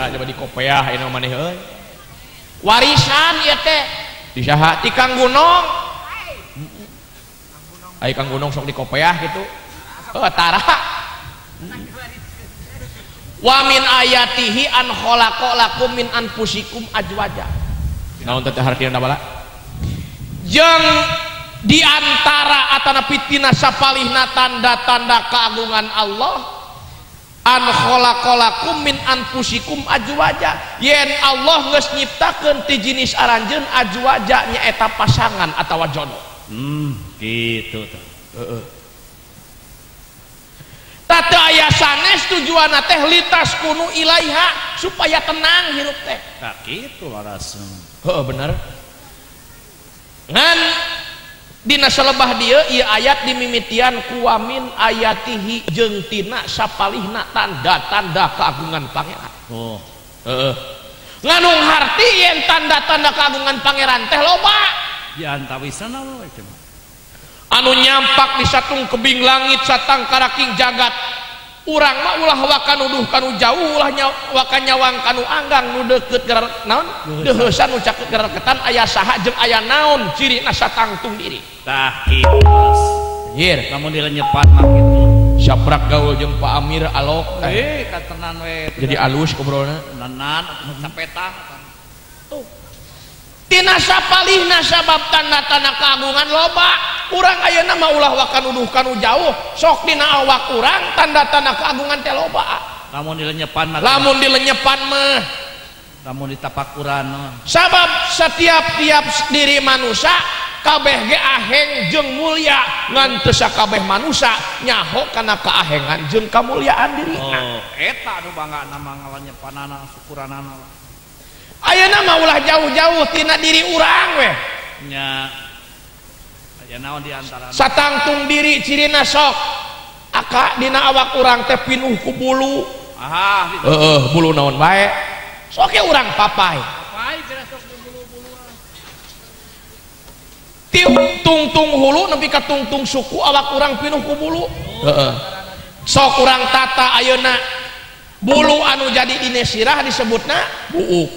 Dah coba di kopiah ini maneh euy. Warisan ieu teh. Disaha ti Kang Gunong. Ai Kang Gunong sok di kopiah gitu. Tara. Wa min ayatihi an khalaqa lakum min anfusikum azwaja. Naon teh hartina bala? Jeung di antara atana pitina sapalihna tanda-tanda keagungan Allah an khalaqalakum min anfusikum azwaja, yen Allah geus nyiptakeun ti jenis aranjeun azwaja nyaeta pasangan atawa jodoh. Gitu tuh. Heeh. Tata aya sanes tujuanna teh litas kunu ilaiha supaya tenang hirup teh. Tak kitu laras. Heeh bener. Ngan dina salebah dieu ieu ayat dimimitian kuamin ayatihi jeung tina sapalihna tanda-tanda keagungan pangeran. Oh. Heeh. Nganung harti yen tanda-tanda keagungan pangeran teh loba. Di antawisana we cenah. Anu nyampak di satung kebing langit satang karaking jagat. Urang mah ulah wakan nuduh kanu jauh, ulah wakan nyawang kanu anggang nu deukeut gerar naon? Deuheusan nu caket geraketan aya saha jeung aya naon cirina satangtung diri. Tah kitu. Anjir, Lamun dilenyepan mah kitu. saprak gaul jeung Pak Amir alok. Katenan we. Jadi alus ngobrolna. Nanan capetang. Tuh. Tina sapalihna sabab tanda-tanda keagungan loba. Urang ayeuna mah ulah wakan nuduh kanu jauh, sok dina awak urang tanda-tanda keagungan teh loba. Lamun dilenyepan mah. Lamun dilenyepan mah. Lamun ditapakuran mah. Sabab setiap-tiap diri manusia kabeh ge aheng jeung mulia, ngan teu sakabeh manusia nyaho kana kaahengan jeung kamuliaan dirina. Oh, eta nu bangga nama ngalenyepanana syukuranana. Ayeuna mah ulah jauh-jauh tina diri urang we. Nya aya naon di antara Satangtung diri cirina sok aka dina awak urang teh pinuh ku bulu. Aha, Bulu naon bae. Sok ge urang papai. papai geura sok bulu-buluan. Ti tungtung hulu nepi ka tungtung suku awak urang pinuh ku bulu. Heeh. Sok urang tata ayeuna bulu anu jadi dina sirah disebutna buuk.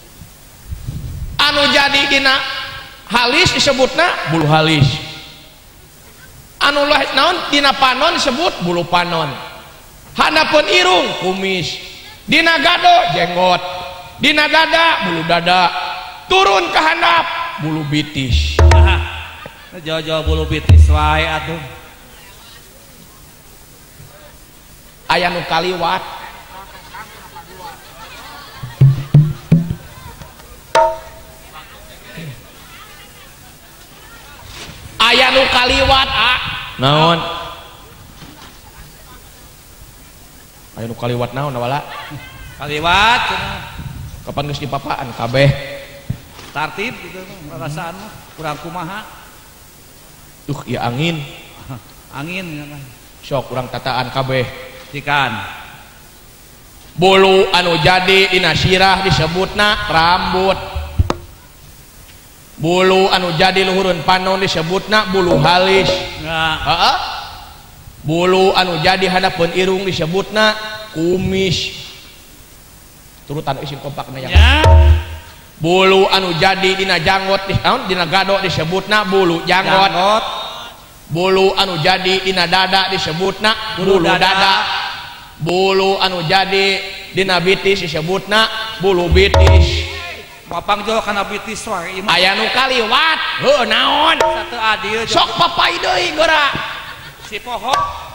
Anu jadi dina halis disebutna bulu halis. Anu naon dina panon disebut bulu panon. Hanapeun irung kumis. Dina gado jenggot. Dina dada bulu dada. Turun ke handap bulu bitis. Jauh-jauh bulu bitis wae atuh. Aya nu kaliwat. Aya nu kaliwat naon? Aya nu kaliwat naon wala? Kaliwat cenah. Kapan geus dipapaan kabeh? Tartib gitu perasaan mah kurang kumaha. Ieu angin. Angin kan. Sok urang tataan kabeh. Cikan. Bulu anu jadi dina sirah disebutna rambut. Bulu anu jadi luhureun panon disebutna bulu halis. Heeh. Bulu anu jadi hadapeun irung disebutna kumis. Turutan isin kompakna ya. Bulu anu jadi dina janggot dina gado disebutna bulu janggot. Bulu anu jadi dina dada disebutna bulu dada. Bulu anu jadi dina bitis disebutna bulu bitis. Mapang jauh kana bitis wae ieu. Aya nu kaliwat. Heuh naon? Satu adieu Sok papai deui geura. si poho.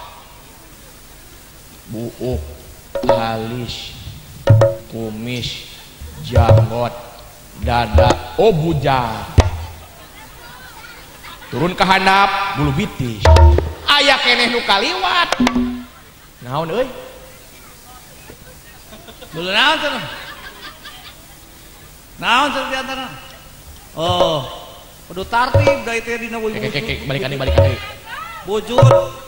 Buuk, halis, kumis, janggot, dada, bujang. Turun ke handap bulu bitis. Aya keneh nu kaliwat. Naon euy? Bulu naon cenah? Naon cenah di antara? Oh, kudu tartib da itu dina wujud. Balikan deui. Wujud.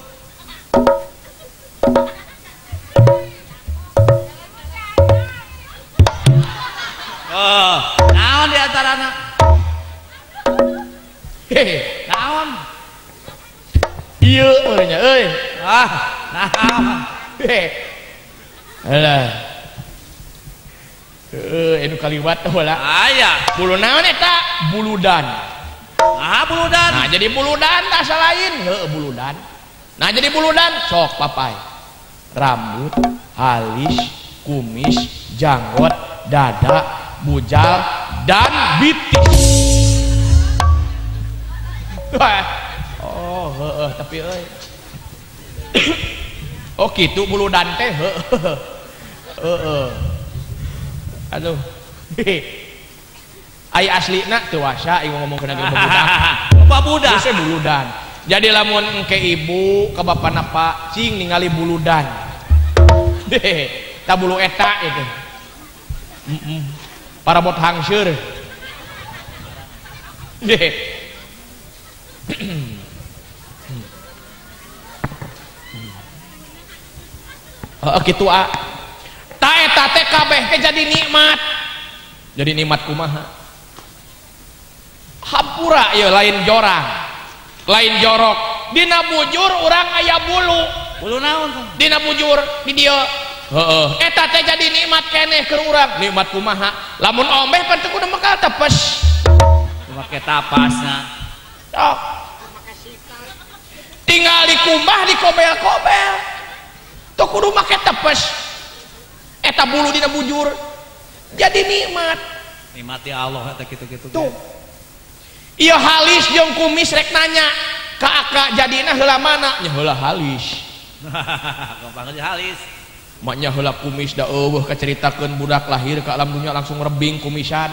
Oh, naon di antarana? Naon? Ieu nya euy. Naon? Alah. Anu kaliwat heula. Aya. Bulu naon eta? Buludan. Buludan. Nah, jadi buludan tak salain. Heuh, buludan. Nah, jadi buludan sok papai. Rambut, alis, kumis, janggot, dada, bujal, dan bitis. Oh, heuh, tapi euy. Oh, kitu buludan teh. Heuh. Aduh. Ai aslina teu wasa ieu ngomong kana babudak. Babudak. Geus buludan. Jadi lamun engke ibu ka bapana Pak cing ningali buludan. Ta bulu eta itu. Parabot hangseur. Kitu a. Ta eta teh kabeh teh jadi nikmat. Jadi nikmat kumaha? Hampura ya lain jorang, lain jorok. Dina bujur urang aya bulu. Bulu naon tuh? Dina bujur di dieu. Heeh. Eta teh jadi nikmat keneh keur urang. Nikmat kumaha? Lamun ombeh pan teu kudu makal tepes. Make tapasna. Sok. Tinggal dikumbah dikobel-kobel. Teu kudu make tepes. Eta bulu dina bujur. Jadi nikmat. Nikmati Allah eta kitu-kitu. Tuh. Iya halis jeung kumis rek nanya ka Aka jadina heula mana? Nya heula halis. Gampang aja halis. Maknya heula kumis da eueuh kaceritakeun budak lahir ke alam dunia langsung rebing kumisan.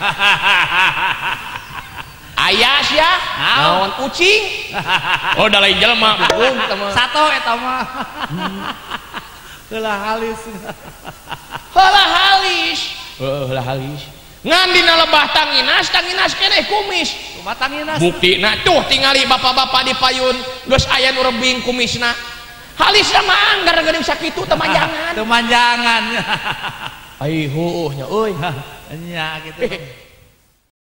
Aya sia naon ucing. Oh da lain jelema bung tama. Sato eta mah. Heula halis. Heula halis. Heula halis. Ngan dina lebah tanginas keneh kumis. Kumaha tanginas? Buktina tuh tingali bapak-bapak di payun geus aya nu rebing kumisna. Halisna mah anggar geuning sakitu teu manjangan. Teu manjangan. Ai heuh nya euy. Nya gitu.